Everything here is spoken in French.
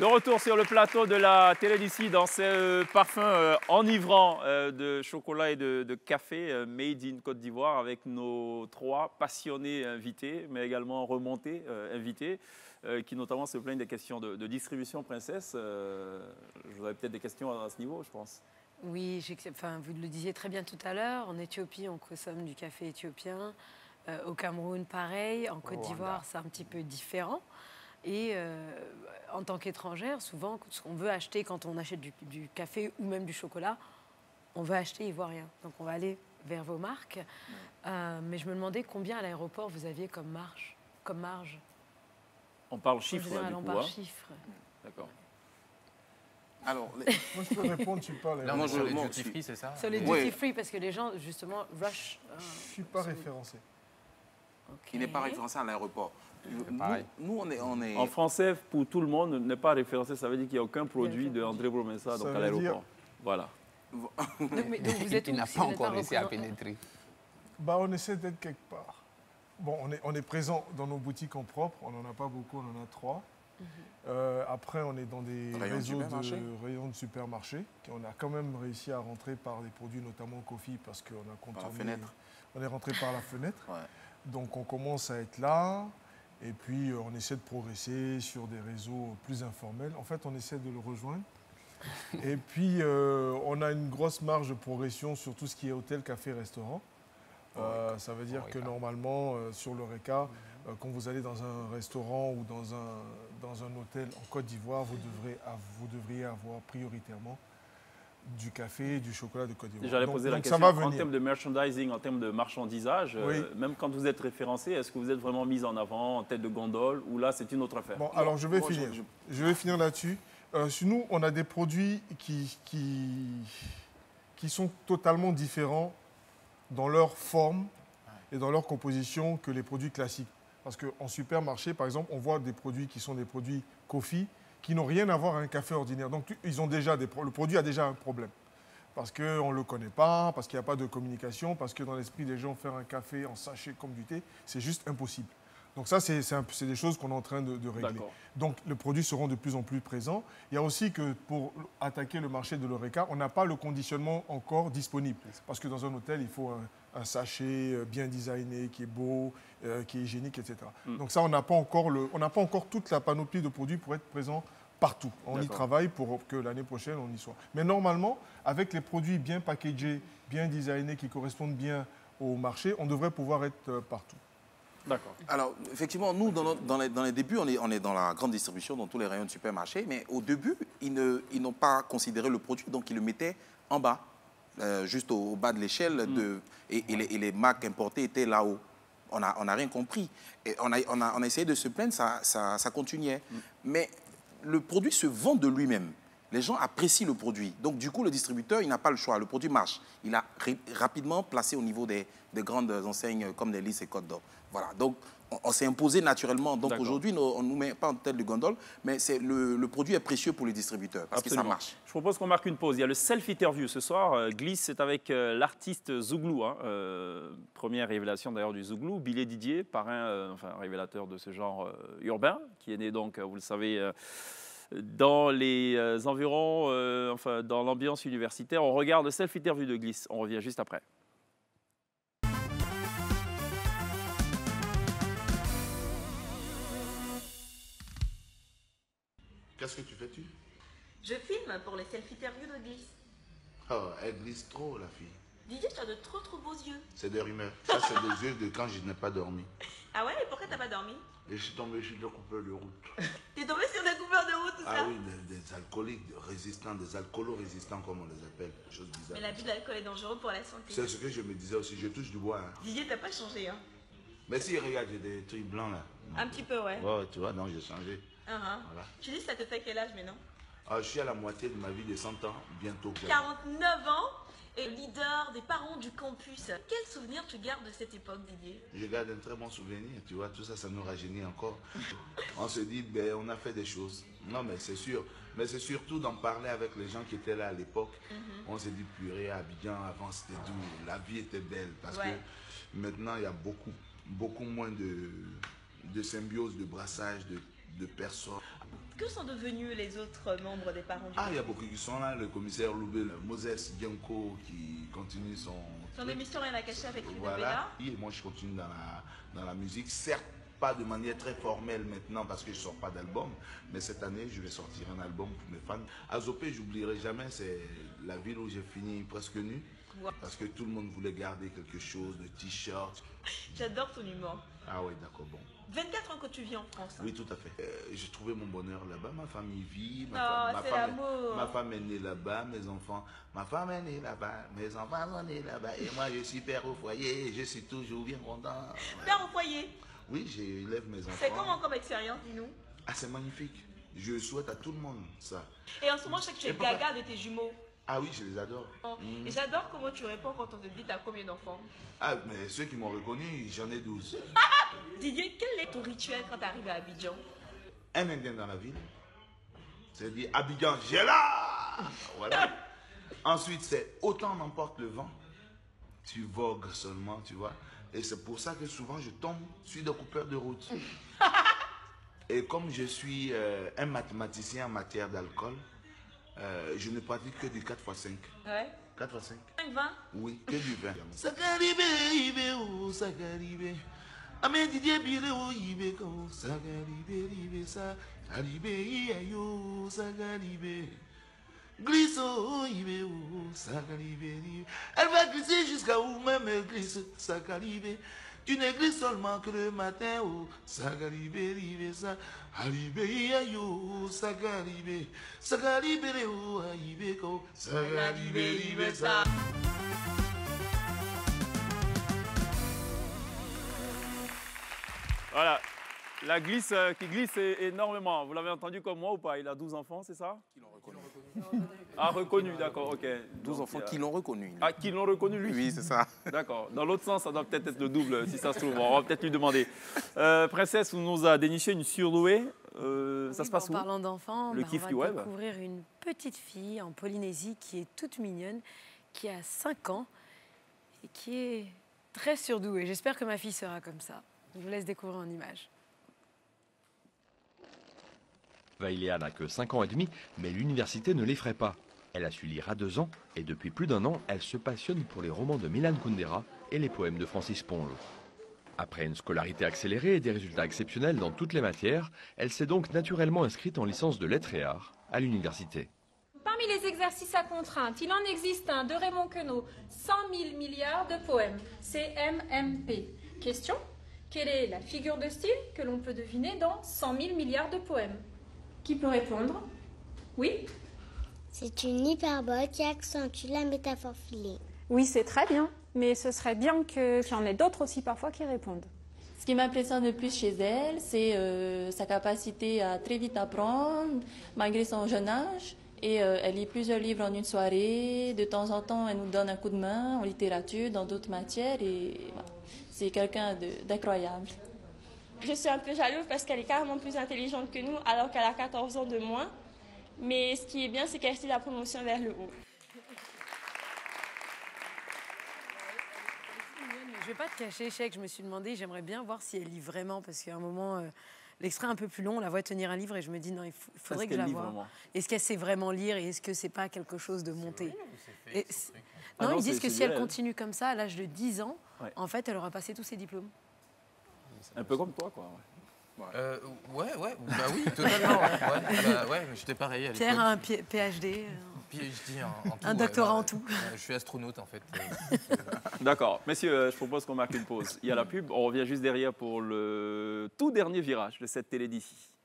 De retour sur le plateau de la télé d'ici dans ce parfum enivrant de chocolat et de café made in Côte d'Ivoire avec nos trois passionnés invités, mais également remontés invités, qui notamment se plaignent des questions de distribution princesse. Vous avez peut-être des questions à ce niveau, je pense. Oui, vous le disiez très bien tout à l'heure, en Éthiopie, on consomme du café éthiopien. Au Cameroun, pareil. En Côte d'Ivoire, c'est un petit peu différent. Et en tant qu'étrangère, souvent, ce qu'on veut acheter quand on achète du café ou même du chocolat, on veut acheter ivoirien. Donc, on va aller vers vos marques. Mais je me demandais combien à l'aéroport vous aviez comme marge. On parle chiffres, du coup. On parle chiffres. D'accord. Alors, moi, je peux répondre, tu parles. Là, sur les duty free, c'est ça? Sur les duty free, parce que les gens, justement, rush. Je ne suis pas référencé. Okay. Il n'est pas référencé à l'aéroport. Nous, on est... En français, pour tout le monde, n'est pas référencé. Ça veut dire qu'il n'y a aucun produit de André Bromessa à l'aéroport. Voilà. Donc vous êtes il n'a pas encore réussi à pénétrer. Bah, on essaie d'être quelque part. Bon, on est présent dans nos boutiques en propre. On n'en a pas beaucoup, on en a 3. Après, on est dans des rayons de supermarchés. On a quand même réussi à rentrer par des produits, notamment Kofi, parce qu'on a contourné. On est rentré par la fenêtre. Ouais. Donc, on commence à être là. Et puis, on essaie de progresser sur des réseaux plus informels. En fait, on essaie de le rejoindre. Et puis, on a une grosse marge de progression sur tout ce qui est hôtel, café, restaurant. Ça veut dire que normalement, sur l'Horeca, quand vous allez dans un restaurant ou dans un hôtel en Côte d'Ivoire, vous devriez avoir prioritairement du café et du chocolat de Côte d'Ivoire. J'allais poser la question en termes de merchandising, en termes de marchandisage. Même quand vous êtes référencé, est-ce que vous êtes vraiment mis en avant en tête de gondole ou là, c'est une autre affaire? Bon, alors je vais finir. Je vais finir là-dessus. Chez nous, on a des produits qui sont totalement différents dans leur forme et dans leur composition que les produits classiques. Parce qu'en supermarché, par exemple, on voit des produits qui sont des produits Kofi qui n'ont rien à voir avec un café ordinaire. Donc, le produit a déjà un problème. Parce qu'on ne le connaît pas, parce qu'il n'y a pas de communication, parce que dans l'esprit des gens, faire un café en sachet comme du thé, c'est juste impossible. Donc ça, c'est des choses qu'on est en train de régler. Donc les produits seront de plus en plus présents. Il y a aussi que pour attaquer le marché de l'Horeca, on n'a pas le conditionnement encore disponible. Parce que dans un hôtel, il faut un sachet bien designé, qui est beau, qui est hygiénique, etc. Donc ça, on n'a pas encore toute la panoplie de produits pour être présent partout. On y travaille pour que l'année prochaine, on y soit. Mais normalement, avec les produits bien packagés, bien designés, qui correspondent bien au marché, on devrait pouvoir être partout. D'accord. Alors, effectivement, nous, dans les débuts, on est dans la grande distribution, dans tous les rayons de supermarché, mais au début, ils n'ont pas considéré le produit, donc ils le mettaient en bas, juste au bas de l'échelle, et les marques importées étaient là-haut. On n'a rien compris. Et on a essayé de se plaindre, ça continuait. Mais le produit se vend de lui-même. Les gens apprécient le produit. Donc, du coup, le distributeur, il n'a pas le choix. Le produit marche. Il a rapidement placé au niveau des grandes enseignes comme les Lys et Côte d'Or. Voilà. Donc, on s'est imposé naturellement. Donc, aujourd'hui, on ne nous met pas en tête de gondole, mais le produit est précieux pour les distributeurs parce que ça marche. Je propose qu'on marque une pause. Il y a le self-interview ce soir. Gliss, c'est avec l'artiste Zouglou. Première révélation d'ailleurs du Zouglou. Billet Didier, parrain, révélateur de ce genre urbain, qui est né donc, vous le savez, dans les environs, dans l'ambiance universitaire. On regarde le self-interview de Gliss. On revient juste après. Qu'est-ce que tu fais-tu? Je filme pour les self-interviews de Gliss. Oh, elle glisse trop, la fille. Didier, tu as de trop beaux yeux. C'est des rumeurs. Ça, c'est des yeux de quand je n'ai pas dormi. Ah ouais? Et pourquoi t'as pas dormi? Et je suis tombé sur des coupeurs de route. T'es tombé sur des coupeurs de route, tout ça? Ah oui, des alcooliques résistants, des alcoolo-résistants, comme on les appelle. Des choses bizarres. Mais l'abus d'alcool est dangereux pour la santé. C'est ce que je me disais aussi. Je touche du bois. Hein. Didier, t'as pas changé, hein? Mais si, regarde, j'ai des trucs blancs, là. Un petit peu, ouais. Ouais, tu vois, donc j'ai changé. Voilà. Tu dis ça te fait quel âge maintenant? Je suis à la moitié de ma vie de 100 ans, bientôt. 49 ans et leader des parents du campus. Quel souvenir tu gardes de cette époque, Didier? Je garde un très bon souvenir, tu vois, tout ça, ça nous rajeunit encore. On se dit, ben, on a fait des choses. Non, mais c'est sûr. Mais c'est surtout d'en parler avec les gens qui étaient là à l'époque. On s'est dit, purée, à Abidjan, avant c'était doux, la vie était belle. Parce que maintenant, il y a beaucoup moins de symbiose, de brassage, de personnes. Que sont devenus les autres membres des parents du il y a beaucoup qui sont là. Le commissaire Loubé, le Moses Bianco qui continue son émission Rien à cacher avec voilà. Et moi, je continue dans la musique. Certes, pas de manière très formelle maintenant parce que je ne sors pas d'album. Mais cette année, je vais sortir un album pour mes fans. Azopé, j'oublierai jamais, c'est la ville où j'ai fini presque nu. Parce que tout le monde voulait garder quelque chose, de t-shirt. J'adore ton humour. Ah oui, d'accord, bon. 24 ans que tu vis en France. Oui, tout à fait. J'ai trouvé mon bonheur là-bas. Ma famille vit. Ma femme est née là-bas. Mes enfants. Ma femme est née là-bas. Mes enfants sont nés là-bas. Et moi, je suis père au foyer. Je suis toujours bien content. Père au foyer? Oui, j'élève mes enfants. C'est comment comme expérience, dis-nous? Ah, c'est magnifique. Je souhaite à tout le monde ça. Et en ce moment, je sais que tu es gaga de tes jumeaux. Ah oui, je les adore. Et j'adore comment tu réponds quand on te dit t'as combien d'enfants? Ah, mais ceux qui m'ont reconnu, j'en ai 12. Didier, quel est ton rituel quand tu arrives à Abidjan? Un Indien dans la ville. C'est-à-dire Abidjan, j'ai là. Voilà. Ensuite, c'est autant n'emporte le vent. Tu vogues seulement, tu vois. Et c'est pour ça que souvent je tombe sur des coupeurs de route. Et comme je suis un mathématicien en matière d'alcool, je ne pratique que du 4x5. Ouais. 4x5. 5, 20? Oui, que du vin. Sakaribé, oh, sakaribé. Amé Didier Bile, oh, ibe, oh, sakaribé, ibe, sakaribé, ayo, sakaribé. Glisse, oh, ibe, oh, sakaribé, ibe. Elle va glisser jusqu'à où même elle glisse, sakaribé. Tu ne glisses seulement que le matin, oh, sakaribé, ibe, sakaribé, ayo, sakaribé. Sakaribé, oh, ibe, oh, sakaribé, ibe, sa. Voilà, la glisse qui glisse énormément. Vous l'avez entendu comme moi ou pas? Il a 12 enfants, c'est ça? Qui l'ont reconnu. Ah, reconnu, d'accord, ok. 12 enfants qui l'ont reconnu. Ah, qui l'ont reconnu, lui? Oui, c'est ça. D'accord. Dans l'autre sens, ça doit peut-être être le double, si ça se trouve. On va peut-être lui demander. Princesse, vous nous a déniché une surdouée. Ça se passe où? En parlant d'enfants, Le kiff du on va web. découvrir une petite fille en Polynésie qui est toute mignonne, qui a 5 ans et qui est très surdouée. J'espère que ma fille sera comme ça. Je vous laisse découvrir en images. Vaïléa n'a que 5 ans et demi, mais l'université ne l'effraie pas. Elle a su lire à 2 ans et depuis plus d'1 an, elle se passionne pour les romans de Milan Kundera et les poèmes de Francis Ponge. Après une scolarité accélérée et des résultats exceptionnels dans toutes les matières, elle s'est donc naturellement inscrite en licence de lettres et arts à l'université. Parmi les exercices à contrainte, il en existe un de Raymond Queneau, 100 000 milliards de poèmes, CMMP. Question: quelle est la figure de style que l'on peut deviner dans 100 000 milliards de poèmes? Qui peut répondre? Oui? C'est une hyperbole qui accentue la métaphore filée. Oui, c'est très bien, mais ce serait bien qu'il y en ait d'autres aussi parfois qui répondent. Ce qui m'impressionne le plus chez elle, c'est sa capacité à très vite apprendre, malgré son jeune âge. Et elle lit plusieurs livres en une soirée. De temps en temps, elle nous donne un coup de main en littérature, dans d'autres matières. Et voilà, c'est quelqu'un d'incroyable. Je suis un peu jalouse parce qu'elle est carrément plus intelligente que nous, alors qu'elle a 14 ans de moins. Mais ce qui est bien, c'est qu'elle fait la promotion vers le haut. Je ne vais pas te cacher, Chèque, je me suis demandé, j'aimerais bien voir si elle lit vraiment, parce qu'à un moment, l'extrait un peu plus long, on la voit tenir un livre et je me dis, non, il faudrait que je la voie. Est-ce qu'elle sait vraiment lire et est-ce que c'est pas quelque chose de monté? Non, ils disent que si elle continue comme ça, à l'âge de 10 ans, en fait, elle aura passé tous ses diplômes. Un peu comme toi, quoi. Ouais, bah oui, totalement. Ouais, j'étais pareil. Pierre a un PhD. PhD en tout. Un doctorat en tout. Je suis astronaute, en fait. D'accord. Messieurs, je propose qu'on marque une pause. Il y a la pub. On revient juste derrière pour le tout dernier virage de cette télé d'ici.